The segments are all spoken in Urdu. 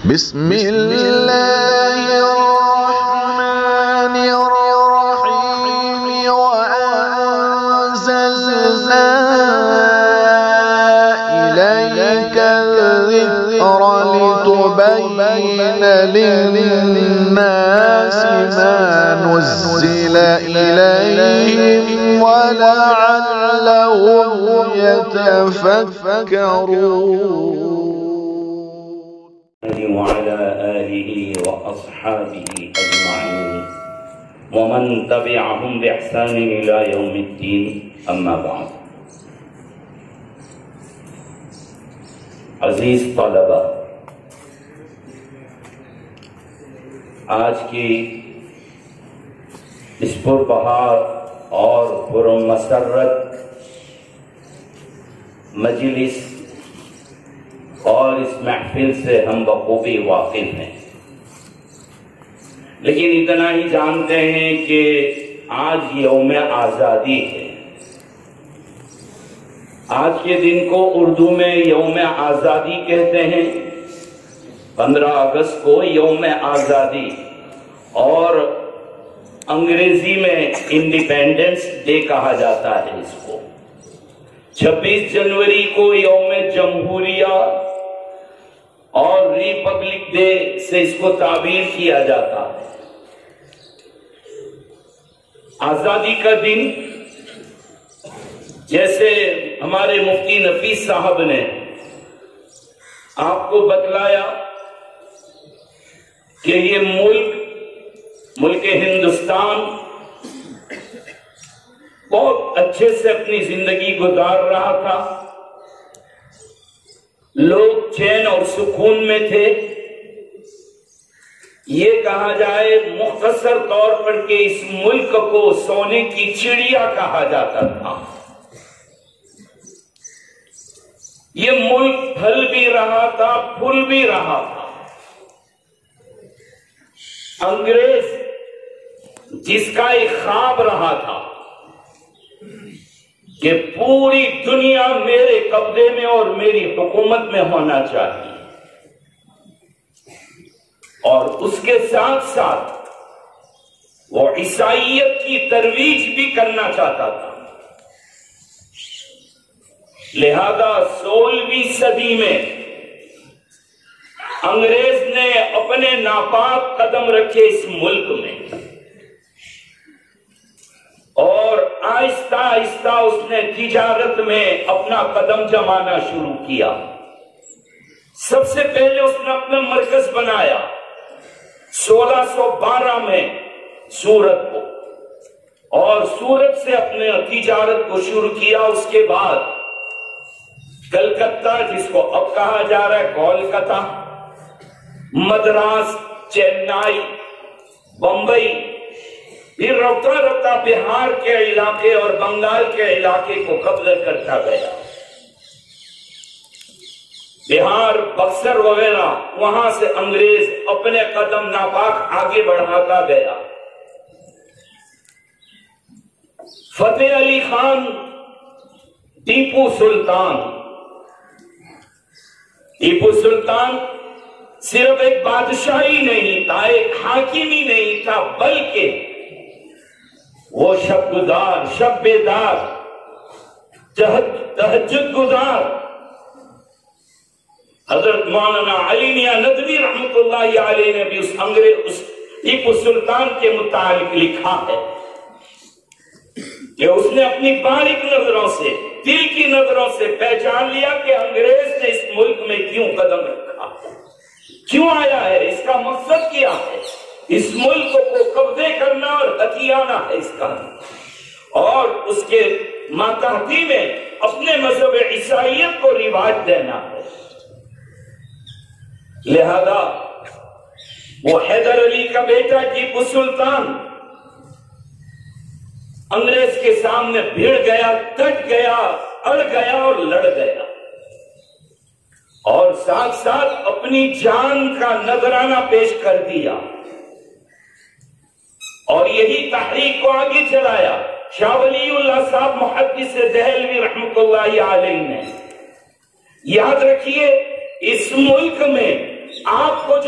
بسم الله الرحمن الرحيم وأنزلنا إليك الذكر لتبين للناس ما نزل إليهم ولعلهم يتفكرون. وعلى آله وأصحابه أجمعين ومن تبعهم بإحسان إلى يوم الدين أما بعد. عزیز طلبہ، آج کی اس پربہار اور پرمسرت مجلس اور اس محفل سے ہم بخوبی واقف ہیں، لیکن اتنا ہی جانتے ہیں کہ آج یوم آزادی ہے۔ آج کے دن کو اردو میں یوم آزادی کہتے ہیں، 15 اگست کو یوم آزادی، اور انگریزی میں انڈیپینڈنس ڈے کہا جاتا ہے اس کو۔ 26 جنوری کو یوم جمہوریہ اور ریپبلک ڈے سے اس کو تعبیر کیا جاتا ہے۔ آزادی کا دن، جیسے ہمارے مفتی نفیس صاحب نے آپ کو بتلایا کہ یہ ملک ہندوستان بہت اچھے سے اپنی زندگی گزار رہا تھا، لوگ چین اور سکون میں تھے۔ یہ کہا جائے مختصر طور پر کہ اس ملک کو سونے کی چڑیا کہا جاتا تھا۔ یہ ملک پھل بھی رہا تھا، پھول بھی رہا تھا۔ انگریز جس کا ایک خواب رہا تھا کہ پوری دنیا میرے قبضے میں اور میری حکومت میں ہونا چاہیے، اور اس کے ساتھ ساتھ وہ عیسائیت کی ترویج بھی کرنا چاہتا تھا۔ لہذا 16ویں صدی میں انگریز نے اپنے ناپاک قدم رکھے اس ملک میں، اور آہستہ آہستہ اس نے تجارت میں اپنا قدم جمانا شروع کیا۔ سب سے پہلے اس نے اپنا مرکز بنایا 1612 میں سورت کو، اور سورت سے اپنے تجارت کو شروع کیا۔ اس کے بعد کلکتہ، جس کو اب کہا جا رہا ہے کولکتہ، مدراس، چنئی، بمبئی، پھر روتا روتا بہار کے علاقے اور بنگال کے علاقے کو قبضہ کرتا گیا۔ بہار، بکسر وغیرہ، وہاں سے انگریز اپنے قدم ناپاک آگے بڑھاتا گیا۔ فتح علی خان، ٹیپو سلطان صرف ایک بادشاہی نہیں تھا، ایک حاکم ہی نہیں تھا، بلکہ وہ شب گزار، شب بیدار، تہجد گزار حضرت مولانا علی میاں ندوی رحمت اللہ علیہ نے بھی اس ٹیپو سلطان کے متعلق لکھا ہے کہ اس نے اپنی باریک نظروں سے، دل کی نظروں سے پہچان لیا کہ انگریز نے اس ملک میں کیوں قدم رکھا، کیوں آیا ہے، اس کا مقصد کیا ہے، اس ملک کو قبضے کرنا اور ہتھیانا ہے اس کا، اور اس کے ماتحتی میں اپنے مذہب عیسائیت کو رواج دینا ہے۔ لہذا وہ حیدر علی کا بیٹا ٹیپو سلطان انگریز کے سامنے بھیڑ گیا، ڈٹ گیا، اڑ گیا اور لڑ گیا، اور ساتھ ساتھ اپنی جان کا نذرانہ پیش کر دیا، اور یہی تحریک کو آگے چلایا شاہ ولی اللہ صاحب محدث دہلوی رحمت اللہ علیہ نے۔ یاد رکھیے، اس ملک میں آپ کو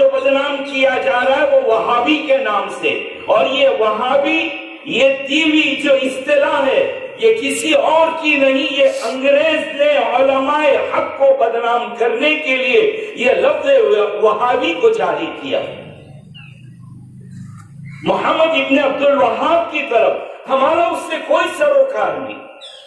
کیا جا رہا ہے وہ وہابی کے نام سے، اور یہ وہابی، یہ دیوی جو اصطلاح ہے یہ کسی اور کی نہیں، یہ انگریز نے علماء حق کو بدنام کرنے کے لیے یہ لفظ وہابی کو جاری کیا۔ محمد ابن عبد الوہاب کی طرف ہمارا اس سے کوئی سروکار نہیں۔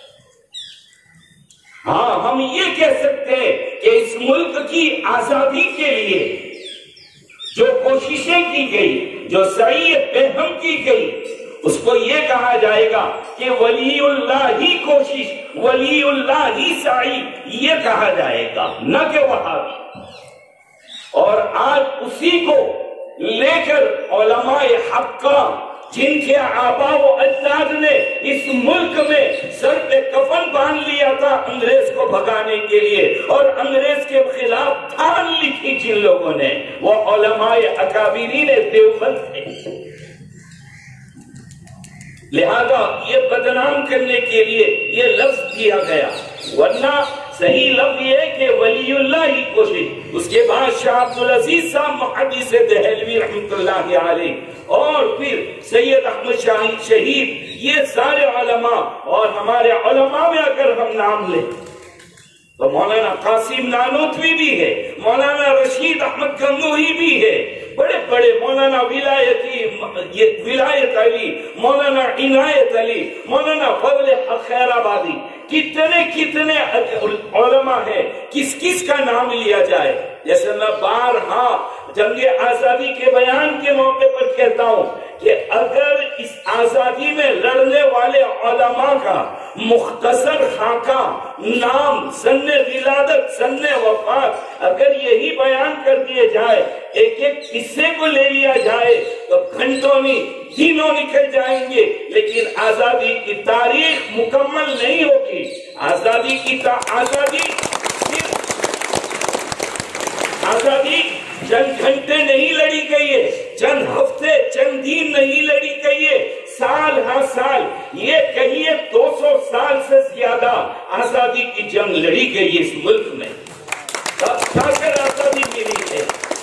ہاں ہم یہ کہہ سکتے ہیں کہ اس ملک کی آزادی کے لیے جو کوششیں کی گئی، جو سعی بہم کی گئی، اس کو یہ کہا جائے گا کہ ولی اللہ ہی کوشش، ولی اللہ ہی سعی، یہ کہا جائے گا، نہ کہ وہابی۔ اور آج اسی کو لے کر علماء حق کا، جن کے آبا و اجداد نے اس ملک میں سر پہ کفن باندھ لیا تھا انگریز کو بھگانے کے لیے، اور انگریز کے خلاف تھان لکھی جن لوگوں نے، وہ علماء اکابرین دیوبند تھے۔ لہذا یہ بدنام کرنے کے لیے یہ لفظ دیا گیا، ورنہ صحیح لفظ یہ ہے کہ ولی اللہ ہی کوشش۔ اس کے بعد شاہ عبدالعزیز صاحب محدث دہلوی رحمۃ اللہ علیہ، اور پھر سید احمد شہید، یہ سارے علماء، اور ہمارے علماء میں اگر ہم نام لیں تو مولانا قاسم نانوتوی بھی ہے، مولانا رشید احمد گنگوہی بھی ہے، بڑے بڑے مولانا ولایت علی، مولانا عنایت علی، مولانا فضل خیر آبادی، کتنے علماء ہیں، کس کس کا نام لیا جائے؟ جیسے میں بارہا جنگ آزادی کے بیان کے موقع پر کہتا ہوں کہ اگر اس آزادی میں لڑنے والے علماء کا مختصر خاکہ، نام، سن ولادت، سن وفات اگر یہی بیان کر دیے جائے، ایک ایک قصے کو لے لیا جائے تو گھنٹوں نہیں، دنوں نکل جائیں گے، لیکن آزادی کی تاریخ مکمل نہیں ہوگی۔ آزادی چند گھنٹے نہیں لڑی گئی ہے، چند ہفتے، چند دن نہیں لڑی گئی ہے، سال ہر سال، یہ کہیے 200 سال سے زیادہ آزادی کی جنگ لڑی گئی ہے اس ملک میں۔ تب جا کر آزادی ملی ہے،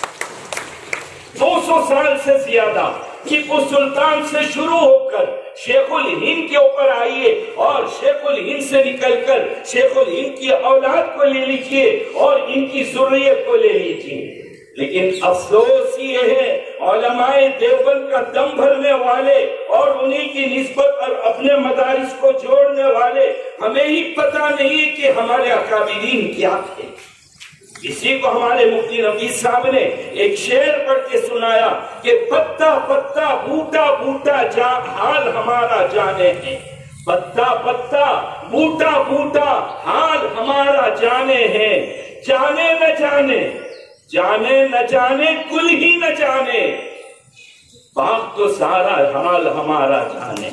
200 سال سے زیادہ۔ ٹیپو سلطان سے شروع ہو کر شیخ الہند کے اوپر آئیے، اور شیخ الہند سے نکل کر شیخ الہند کی اولاد کو لے لیجئے اور ان کی ذریت کو لے لیجئے۔ لیکن افسوس یہ ہے علماء دیوبند کا دم بھرنے والے اور انہی کی نسبت اور اپنے مدارس کو جوڑنے والے، ہمیں ہی پتہ نہیں کہ ہمارے اکابرین کیا تھے۔ اسی کو ہمارے مفتی نویس صاحب نے ایک شعر پڑھ کے سنایا کہ پتا پتا بوٹا بوٹا حال ہمارا جانے ہیں، پتا پتا بوٹا بوٹا حال ہمارا جانے ہیں، جانے نہ جانے، جانے نہ جانے، کل ہی نہ جانے، باغ تو سارا حال ہمارا جانے۔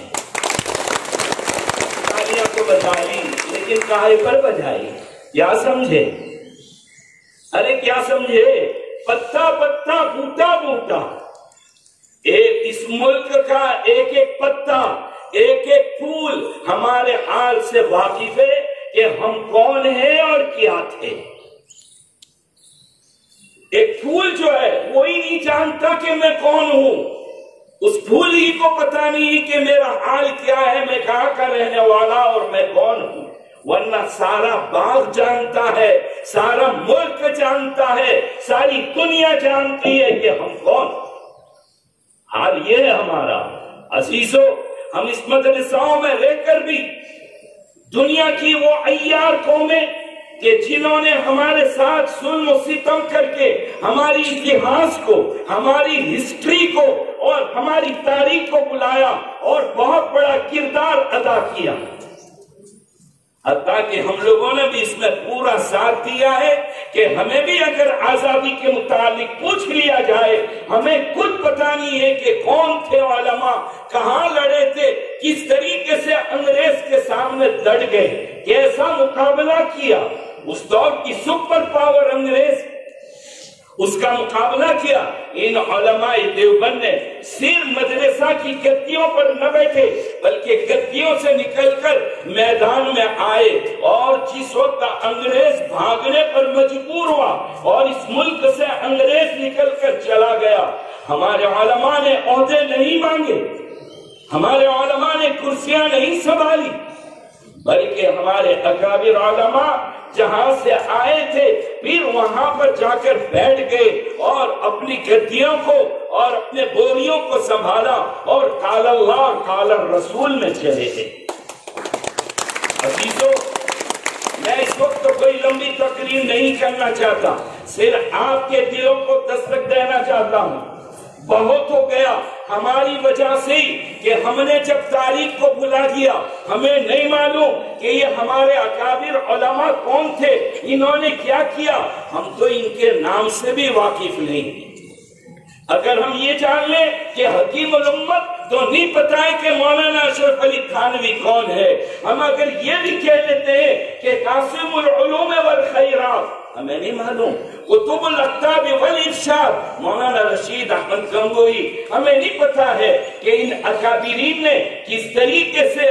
تالیاں تو بجائی، لیکن کاہے پر بجائی؟ کیا سمجھے؟ ارے کیا سمجھے؟ پتا پتا بوٹا بوٹا، ایک اس ملک کا ایک ایک پتا، ایک ایک پھول ہمارے حال سے واقف ہے کہ ہم کون ہیں اور کیا تھے۔ ایک پھول جو ہے وہی نہیں جانتا کہ میں کون ہوں، اس پھول ہی کو پتا نہیں کہ میرا حال کیا ہے، میں کہاں کا رہنے والا اور میں کون ہوں۔ ورنہ سارا باغ جانتا ہے، سارا ملک جانتا ہے، ساری دنیا جانتی ہے کہ ہم کون۔ حال یہ ہے ہمارا عزیزو، ہم اس مدرسوں میں رہ کر بھی دنیا کی وہ عیار قومیں کہ جنہوں نے ہمارے ساتھ ظلم و ستم کر کے ہماری اتہاس کو، ہماری ہسٹری کو اور ہماری تاریخ کو بلایا اور بہت بڑا کردار ادا کیا، حتیٰ کہ ہم لوگوں نے بھی اس میں پورا ساتھ دیا ہے کہ ہمیں بھی اگر آزادی کے متعلق پوچھ لیا جائے، ہمیں خود پتہ نہیں ہے کہ کون تھے علماء، کہاں لڑے تھے، کس طریقے سے انگریز کے سامنے ڈٹ گئے، کیسا مقابلہ کیا۔ اس دور کی سپر پاور انگریز، اس کا مقابلہ کیا۔ ان علماء دیوبند نے صرف مدرسہ کی گدیوں پر نہ بیٹھے بلکہ گدیوں سے نکل کر میدان میں آئے، اور جس وقت انگریز بھاگنے پر مجبور ہوا اور اس ملک سے انگریز نکل کر چلا گیا، ہمارے علماء نے عہدے نہیں مانگے، ہمارے علماء نے کرسیاں نہیں سنبھالی، بلکہ ہمارے اکابر علماء جہاں سے آئے تھے پھر وہاں پر جا کر بیٹھ گئے اور اپنی گدیوں کو اور اپنے بوریوں کو سنبھالا اور قال اللہ قال الرسول میں چلے گئے۔ عزیزو، میں اس وقت تو کوئی لمبی تقریر نہیں کرنا چاہتا، صرف آپ کے دلوں کو دستک دینا چاہتا ہوں۔ بہت ہو گیا ہماری وجہ سے کہ ہم نے جب تاریخ کو بھلا دیا، ہمیں نہیں معلوم کہ یہ ہمارے اکابر علماء کون تھے، انہوں نے کیا کیا، ہم تو ان کے نام سے بھی واقف نہیں۔ اگر ہم یہ جان لیں کہ حکیم الامت تو نہیں پتا ہے کہ مولانا اشرف علی تھانوی کون ہے، ہم اگر یہ بھی کہہ لیتے ہیں کہ قاسم العلوم والخیرات، ہمیں نہیں معلوم کتب الاقطاب والارشاد مولانا رشید احمد گنگوئی، ہمیں نہیں پتا ہے کہ ان اکابرین نے کس طریقے سے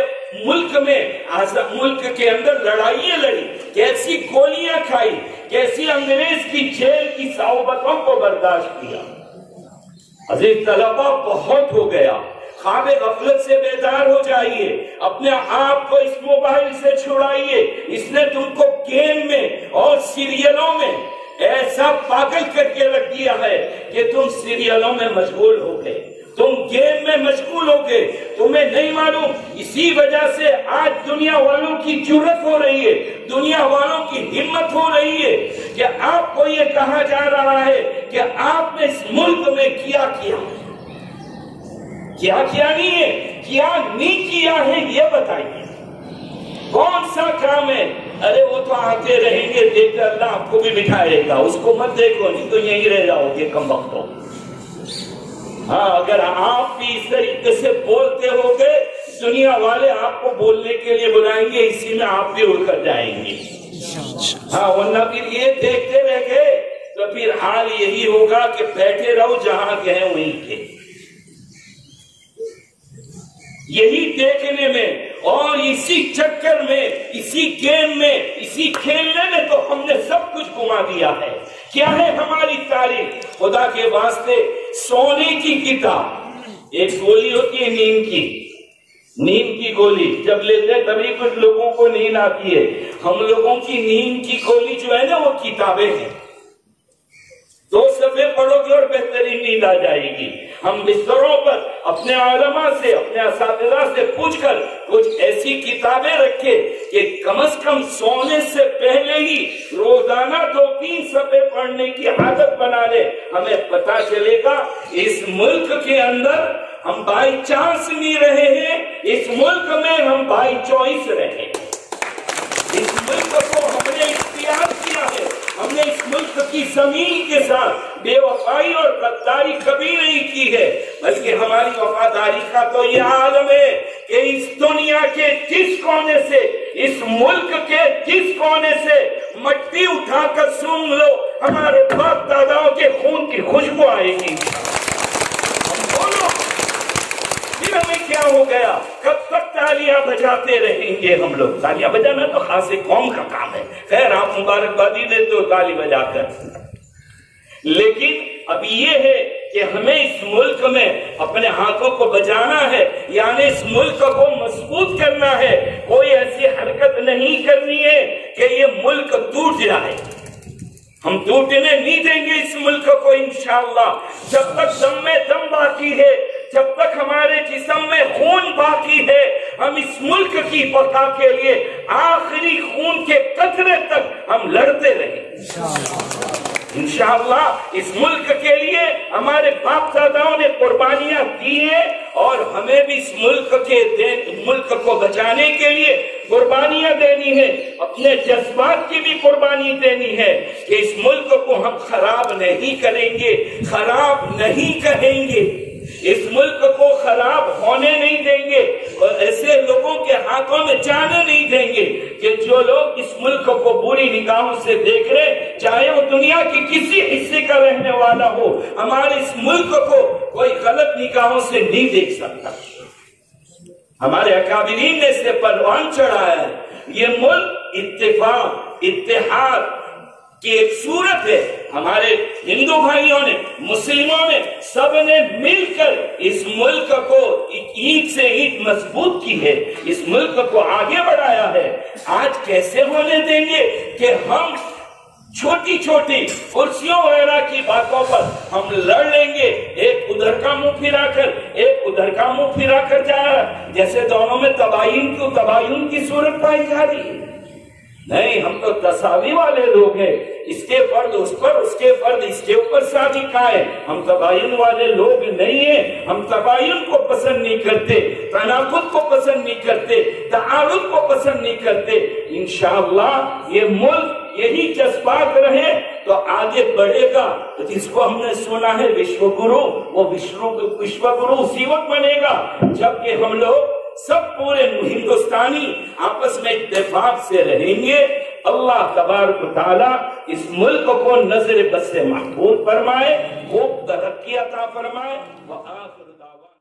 ملک کے اندر لڑائیاں لڑی، کیسی گولیاں کھائی، کیسی انگریز کی جیل کی صعوبتوں کو برداشت کیا۔ عزیز طلبہ، بہت ہو گیا، خواب غفلت سے بیدار ہو جائیے، اپنے آپ کو اس موبائل سے چھڑائیے، اس نے تم کو گیم میں اور سیریلوں میں ایسا پاگل کر کے رکھ دیا ہے کہ تم سیریلوں میں مشغول ہو گئے، تم گیم میں مشغول ہو گئے، تمہیں نہیں معلوم۔ اسی وجہ سے آج دنیا والوں کی جرأت ہو رہی ہے، دنیا والوں کی ہمت ہو رہی ہے کہ آپ کو یہ کہا جا رہا ہے کہ آپ نے اس ملک میں کیا نہیں ہے، کیا نہیں کیا ہے، یہ بتائیے کون سا کام ہے؟ ارے وہ تو آتے رہیں گے، دیکھ کر اللہ آپ کو بھی بٹھائے گا، اس کو مت دیکھو، نہیں تو یہیں رہ جاؤ گے کم وقتوں۔ ہاں، اگر آپ بھی اس طریقے سے بولتے ہو گے، دنیا والے آپ کو بولنے کے لیے بلائیں گے، اسی میں آپ بھی اڑ کر جائیں گے۔ ہاں، ورنہ پھر یہ دیکھتے رہ گئے تو پھر حال یہی ہوگا کہ بیٹھے رہو جہاں گئے وہیں کے۔ یہی دیکھنے میں اور اسی چکر میں، اسی گیم میں، اسی کھیلنے میں تو ہم نے سب کچھ گما دیا ہے۔ کیا ہے ہماری تاریخ؟ خدا کے واسطے سونے کی کتاب، ایک گولی ہوتی ہے نیند کی گولی، جب لیتے ہیں تبھی کچھ لوگوں کو نیند آتی ہے۔ ہم لوگوں کی نیند کی گولی جو ہے نا وہ کتابیں ہیں، 2 صفحے پڑھو گے اور بہترین نیند آ جائے گی۔ ہم بستروں پر اپنے علماء سے، اپنے اساتذہ سے پوچھ کر کچھ ایسی کتابیں رکھے کہ کم از کم سونے سے پہلے ہی روزانہ 2-3 صفحے پڑھنے کی عادت بنا لے، ہمیں پتا چلے گا اس ملک کے اندر ہم بائی چانس نہیں رہے ہیں، اس ملک میں ہم بائی چوائس رہے۔ اس ملک کو ہم نے اختیار کیا ہے، ہم نے اس ملک کی زمین کے ساتھ بے وفائی اور غداری کبھی نہیں کی ہے، بلکہ ہماری وفاداری کا تو یہ عالم ہے کہ اس دنیا کے جس کونے سے، اس ملک کے جس کونے سے مٹی اٹھا کر سن لو، ہمارے باپ داداؤں کے خون کی خوشبو آئے گی۔ ہم بولو، پھر ہمیں کیا ہو گیا؟ کب تک تالیاں بجاتے رہیں گے ہم لوگ؟ تالیاں بجانا تو خاص قوم کا کام ہے، خیر آپ مبارکبادی دیتے ہو تالی بجا کر، لیکن اب یہ ہے کہ ہمیں اس ملک میں اپنے ہاتھوں کو بجانا ہے، یعنی اس ملک کو مضبوط کرنا ہے، کوئی ایسی حرکت نہیں کرنی ہے کہ یہ ملک ٹوٹ جائے۔ ہم ٹوٹنے نہیں دیں گے اس ملک کو انشاءاللہ، جب تک دم میں دم باقی ہے، جب تک ہمارے جسم میں خون باقی ہے، ہم اس ملک کی بقا کے لیے آخری خون کے قطرے تک ہم لڑتے رہیں انشاءاللہ۔ اس ملک کے لیے ہمارے باپ داداؤں نے قربانیاں دی ہیں اور ہمیں بھی اس ملک کو بچانے کے لیے قربانیاں دینی ہے، اپنے جذبات کی بھی قربانی دینی ہے کہ اس ملک کو ہم خراب نہیں کریں گے، خراب نہیں کہیں گے، اس ملک کو خراب ہونے نہیں دیں گے اور ایسے لوگوں کے ہاتھوں میں جانے نہیں دیں گے کہ جو لوگ اس ملک کو بری نگاہوں سے دیکھ رہے، چاہے وہ دنیا کی کسی حصے کا رہنے والا ہو، ہمارے اس ملک کو کوئی غلط نگاہوں سے نہیں دیکھ سکتا۔ ہمارے اکابرین نے اسے پروان چڑھایا ہے۔ یہ ملک اتفاق، اتحاد کی ایک صورت ہے. ہمارے ہندو بھائیوں نے، مسلموں نے، سب نے مل کر اس ملک کو اینٹ سے اینٹ مضبوط کی ہے، اس ملک کو آگے بڑھایا ہے. آج کیسے ہونے دیں گے کہ ہم چھوٹی چھوٹی کرسیوں وغیرہ کی باتوں پر ہم لڑ لیں گے، ایک ادھر کا منہ پھرا کر ایک ادھر کا منہ پھرا کر جا رہا ہے، جیسے دونوں میں تباین کی صورت پائی جا رہی ہے. نہیں، ہم تو تساوی والے لوگ ہیں، اس کے فرد اس پر، اس کے فرد اس کے اوپر شادی کا ہے. ہم تباین والے لوگ نہیں ہیں. ہم تباین کو پسند نہیں کرتے، تناقض کو پسند نہیں کرتے، تعارض کو پسند نہیں کرتے. انشاءاللہ یہ ملک یہی جذبات رہے تو آگے بڑھے گا. جس کو ہم نے سنا ہے وشو گرو، وہ وشو گرو اسی وقت بنے گا جبکہ ہم لوگ سب پورے ہندوستانی آپس میں اتفاق سے رہیں گے. اللہ تبارک و تعالیٰ اس ملک کو نظر بد سے محفوظ فرمائے، خوب ترقی عطا فرمائے.